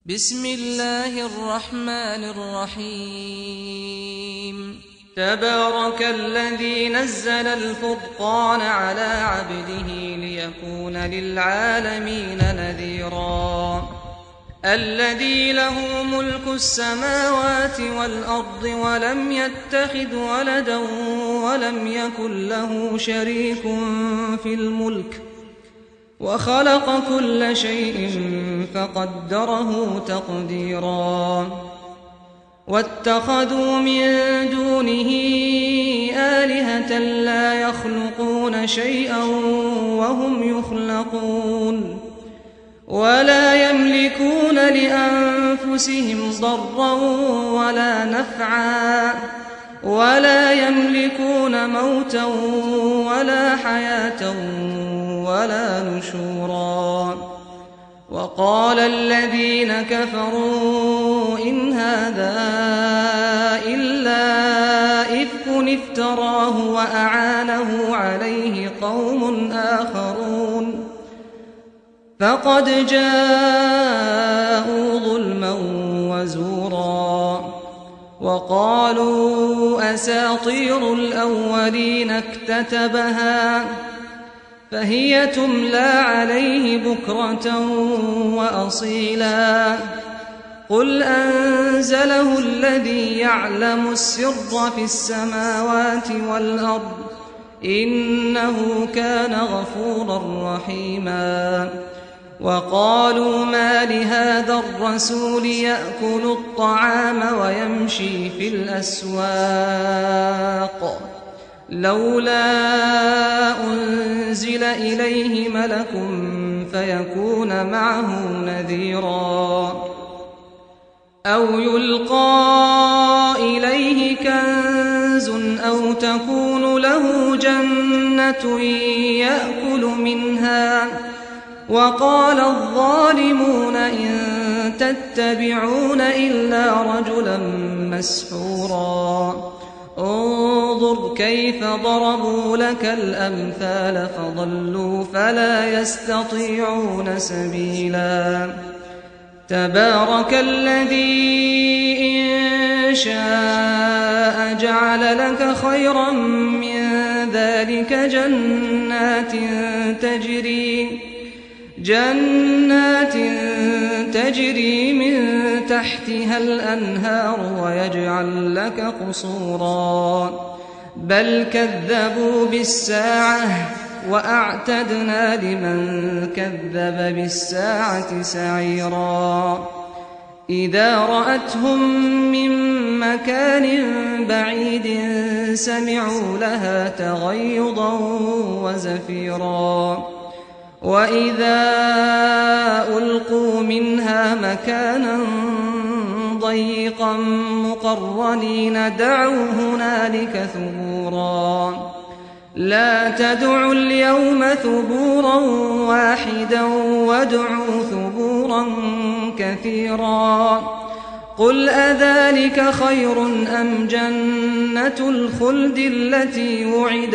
بسم الله الرحمن الرحيم. تبارك الذي نزل الفرقان على عبده ليكون للعالمين نذيرا. الذي له ملك السماوات والأرض ولم يتخذ ولدا ولم يكن له شريك في الملك وخلق كل شيء فقدره تقديرا. واتخذوا من دونه آلهة لا يخلقون شيئا وهم يخلقون ولا يملكون لأنفسهم ضرا ولا نفعا ولا يملكون موتا ولا حياة ولا نشورا. وقال الذين كفروا إن هذا إلا إفك افتراه وأعانه عليه قوم آخرون فقد جاءوا ظلما وزورا. وقالوا أساطير الأولين اكتتبها فهي تملى عليه بكرة وأصيلا. قل أنزله الذي يعلم السر في السماوات والأرض إنه كان غفورا رحيما. وقالوا ما لهذا الرسول يأكل الطعام ويمشي في الأسواق لولا أنزل إليه ملك فيكون معه نذيرا. أو يلقى إليه كنز أو تكون له جنة يأكل منها. وقال الظالمون إن تتبعون إلا رجلا مسحورا. انظر كيف ضربوا لك الأمثال فضلوا فلا يستطيعون سبيلا. تبارك الذي إن شاء جعل لك خيرا من ذلك جنات تجري من تحتها الأنهار ويجعل لك قصورا. بل كذبوا بالساعة وأعتدنا لمن كذب بالساعة سعيرا. إذا رأتهم من مكان بعيد سمعوا لها تغيظا وزفيرا. وإذا ألقوا منها مكانا ضيقا مقرنين دعوا هنالك ثبورا. لا تدعوا اليوم ثبورا واحدا وادعوا ثبورا كثيرا. قل أذلك خير أم جنة الخلد التي وعد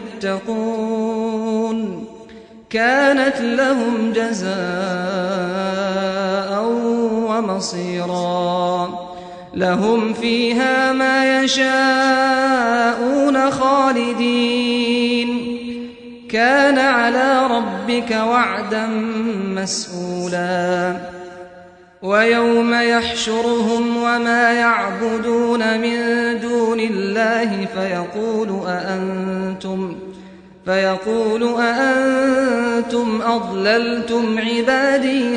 المتقون كانت لهم جزاء ومصيرا. لهم فيها ما يشاءون خالدين كان على ربك وعدا مسئولا. ويوم يحشرهم وما يعبدون من دون الله فيقول أأنتم أضللتم عبادي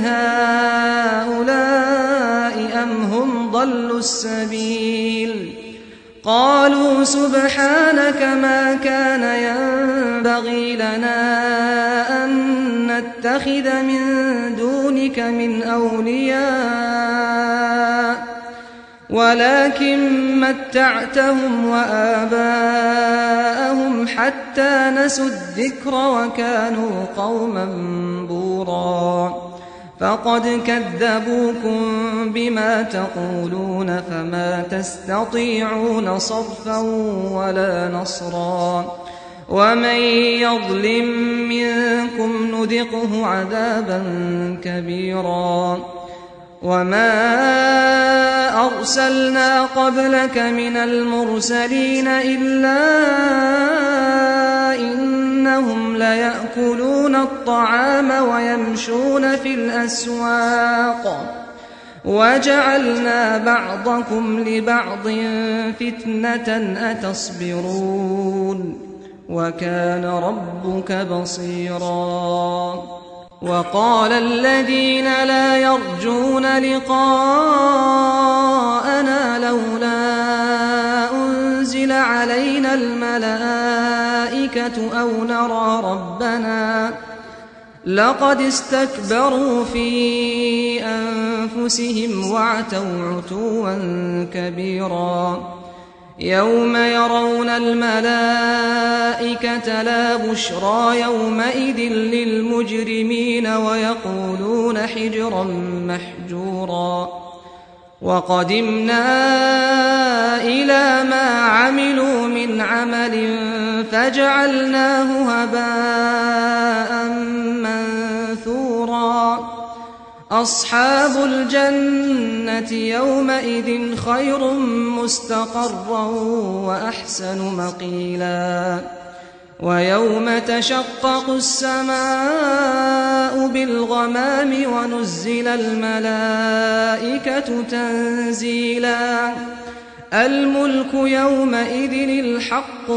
هؤلاء أم هم ضلوا السبيل. قالوا سبحانك ما كان ينبغي لنا أن نتخذ من دونك من أولياء ولكن متعتهم وآباءهم حتى نسوا الذكر وكانوا قوما بورا. فقد كذبوكم بما تقولون فما تستطيعون صرفا ولا نصرا. ومن يظلم منكم نذقه عذابا كبيرا. وما أرسلنا قبلك من المرسلين إلا إنهم ليأكلون الطعام ويمشون في الأسواق وجعلنا بعضكم لبعض فتنة أتصبرون وكان ربك بصيرا وقال الذين لا يرجون لقاءنا لولا أنزل علينا الملائكة أو نرى ربنا لقد استكبروا في أنفسهم وعتوا عتوا كبيرا يوم يرون الملائكة لا بشرى يومئذ للمجرمين ويقولون حجرا محجورا وقدمنا إلى ما عملوا من عمل فجعلناه هباء منثورا أصحاب الجنة يومئذ خير مستقرا وأحسن مقيلا ويوم تشقق السماء بالغمام ونزل الملائكة تنزيلا الملك يومئذ الحق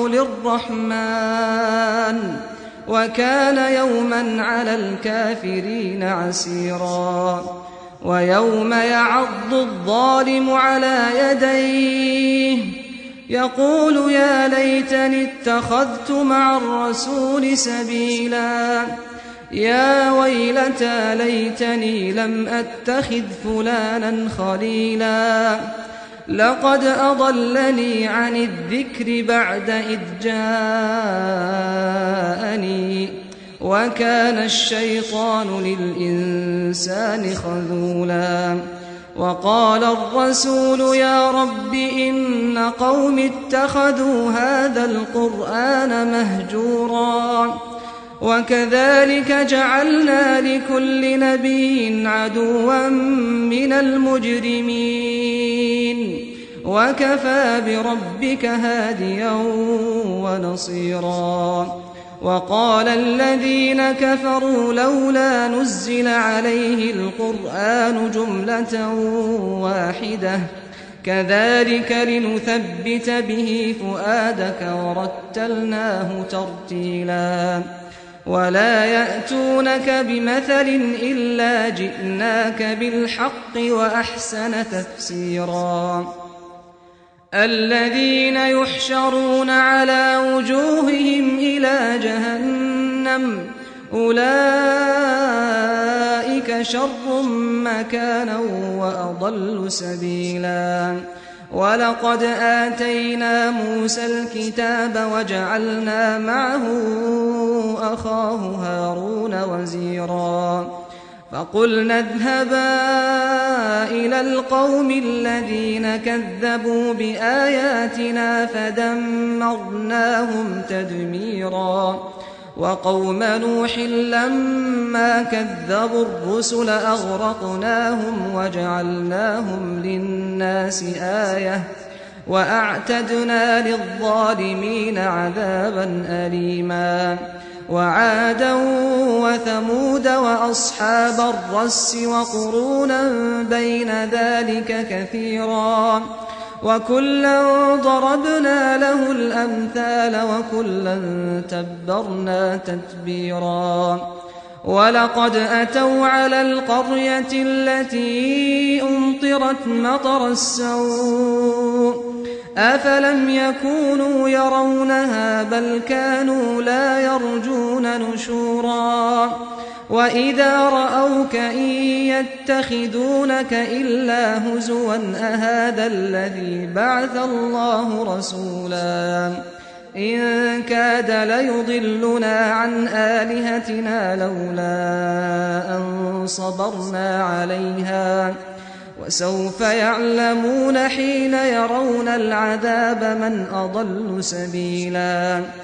للرحمن وكان يوما على الكافرين عسيرا ويوم يعض الظالم على يديه يقول يا ليتني اتخذت مع الرسول سبيلا يا ويلتى ليتني لم أتخذ فلانا خليلا لقد أضلني عن الذكر بعد إذ جاءني وكان الشيطان للإنسان خذولا وقال الرسول يا رب إن قوم اتخذوا هذا القرآن مهجورا وكذلك جعلنا لكل نبي عدوا من المجرمين وكفى بربك هاديا ونصيرا وقال الذين كفروا لولا نزل عليه القرآن جملة واحدة كذلك لنثبت به فؤادك ورتلناه ترتيلا ولا يأتونك بمثل إلا جئناك بالحق وأحسن تفسيرا الذين يحشرون على وجوههم إلى جهنم أولئك شر مكانا وأضل سبيلا ولقد آتينا موسى الكتاب وجعلنا معه أخاه هارون وزيرا فقلنا اذهبا إلى القوم الذين كذبوا بآياتنا فدمرناهم تدميرا وقوم نوح لما كذبوا الرسل أغرقناهم وجعلناهم للناس آية وأعتدنا للظالمين عذابا أليما وعادا وثمود وأصحاب الرس وقرونا بين ذلك كثيرا وكلا ضربنا له الأمثال وكلا تبرنا تتبيرا ولقد أتوا على القرية التي أمطرت مطر السوء أفلم يكونوا يرونها بل كانوا لا يرجون نشورا وإذا رأوك إن يتخذونك إلا هزوا أهذا الذي بعث الله رسولا إن كاد ليضلنا عن آلهتنا لولا أن صبرنا عليها وسوف يعلمون حين يرون العذاب من أضل سبيلا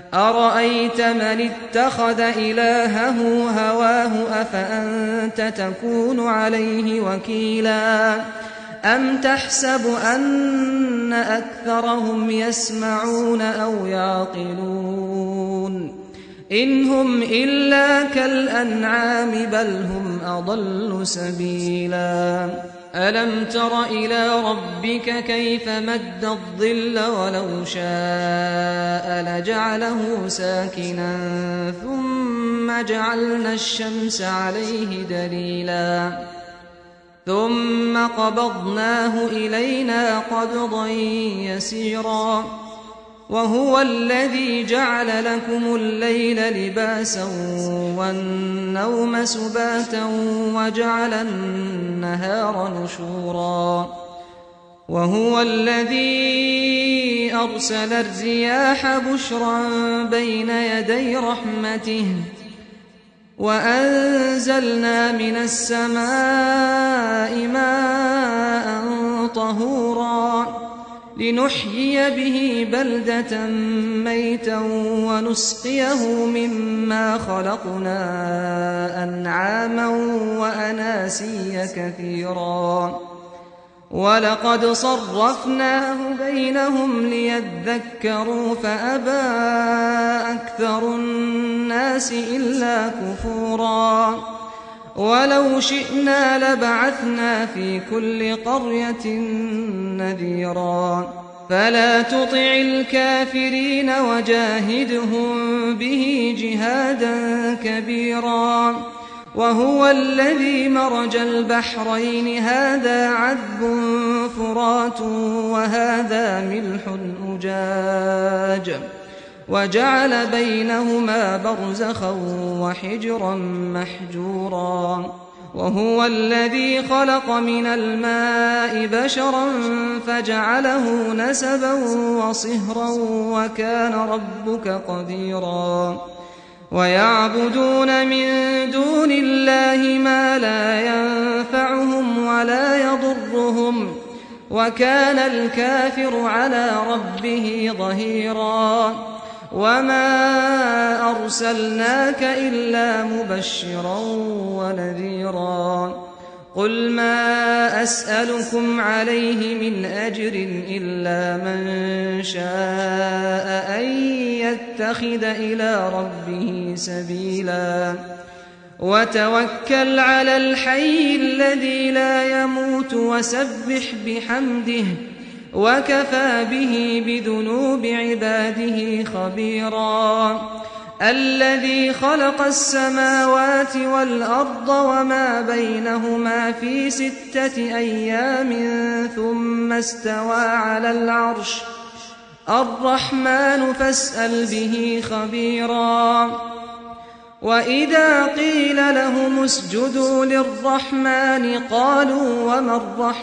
أرأيت من اتخذ إلهه هواه أفأنت تكون عليه وكيلا أم تحسب أن أكثرهم يسمعون أو يعقلون إن هم إلا كالأنعام بل هم أضل سبيلا ألم تر إلى ربك كيف مد الظل ولو شاء لجعله ساكنا ثم جعلنا الشمس عليه دليلا ثم قبضناه إلينا قبضا يسيرا وهو الذي جعل لكم الليل لباسا والنوم سباتا وجعل النهار نشورا وهو الذي أرسل الرياح بشرا بين يدي رحمته وأنزلنا من السماء ماء طهورا لنحيي به بلدة ميتا ونسقيه مما خلقنا أنعاما وأناسيا كثيرا ولقد صرفناه بينهم ليذكروا فأبى أكثر الناس إلا كفورا ولو شئنا لبعثنا في كل قرية نذيرا فلا تطع الكافرين وجاهدهم به جهادا كبيرا وهو الذي مرج البحرين هذا عذب فرات وهذا ملح أجاج وجعل بينهما برزخا وحجرا محجورا وهو الذي خلق من الماء بشرا فجعله نسبا وصهرا وكان ربك قديرا ويعبدون من دون الله ما لا ينفعهم ولا يضرهم وكان الكافر على ربه ظهيرا وما أرسلناك إلا مبشرا ونذيرا قل ما أسألكم عليه من أجر إلا من شاء أن يتخذ إلى ربه سبيلا وتوكل على الحي الذي لا يموت وسبح بحمده وكفى به بذنوب عباده خبيرا الذي خلق السماوات والأرض وما بينهما في 6 أيام ثم استوى على العرش الرحمن فاسأل به خبيرا وإذا قيل لهم اسجدوا للرحمن قالوا وما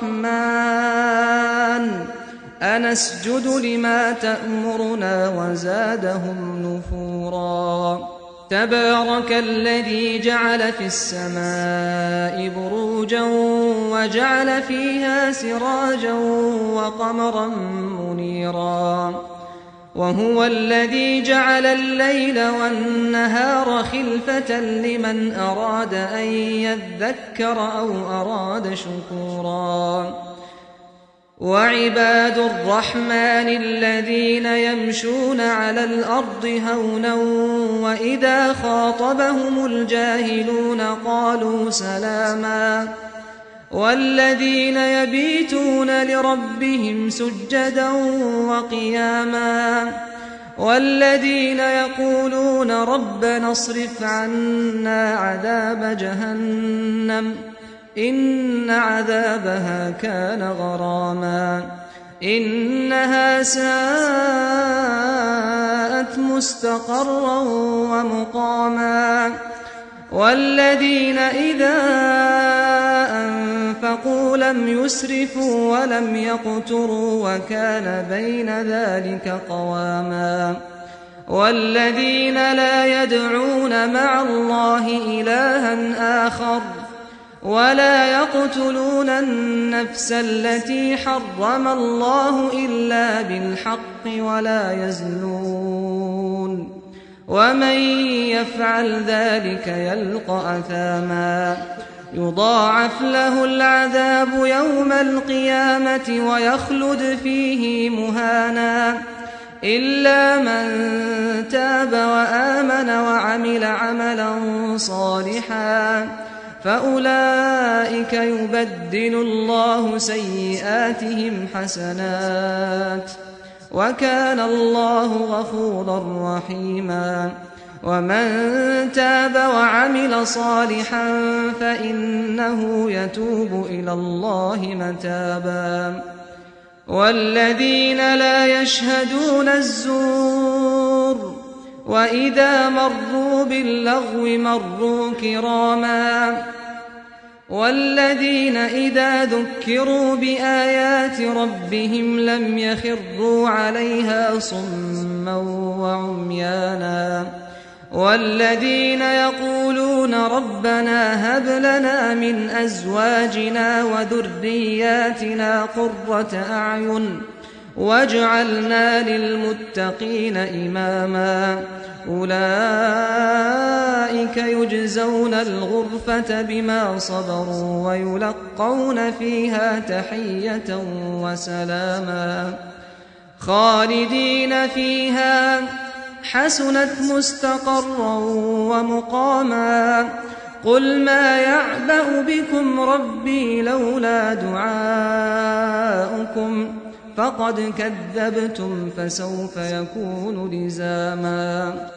الرحمن أنسجد لما تأمرنا وزادهم نفورا تبارك الذي جعل في السماء بروجا وجعل فيها سراجا وقمرا منيرا وهو الذي جعل الليل والنهار خلفة لمن أراد أن يذكر أو أراد شكورا وعباد الرحمن الذين يمشون على الأرض هونا وإذا خاطبهم الجاهلون قالوا سلاما والذين يبيتون لربهم سجدا وقياما والذين يقولون ربنا اصرف عنا عذاب جهنم إن عذابها كان غراما إنها ساءت مستقرا ومقاما والذين إذا أنفقوا لم يسرفوا ولم يقتروا وكان بين ذلك قواما والذين لا يدعون مع الله إلها آخر ولا يقتلون النفس التي حرم الله إلا بالحق ولا يزنون ومن يفعل ذلك يلقى أثاما يضاعف له العذاب يوم القيامة ويخلد فيه مهانا إلا من تاب وآمن وعمل عملا صالحا فأولئك يبدل الله سيئاتهم حسنات وكان الله غفورا رحيما ومن تاب وعمل صالحا فإنه يتوب إلى الله متابا والذين لا يشهدون الزور وإذا مروا باللغو مروا كراما والذين إذا ذكروا بآيات ربهم لم يخروا عليها صما وعميانا والذين يقولون ربنا هب لنا من أزواجنا وذرياتنا قرة أعين واجعلنا للمتقين إماما أولئك يجزون الغرفة بما صبروا ويلقون فيها تحية وسلاما خالدين فيها حسنت مستقرا ومقاما قل ما يعبأ بكم ربي لولا دعاؤكم فقد كذبتم فسوف يكون لزاما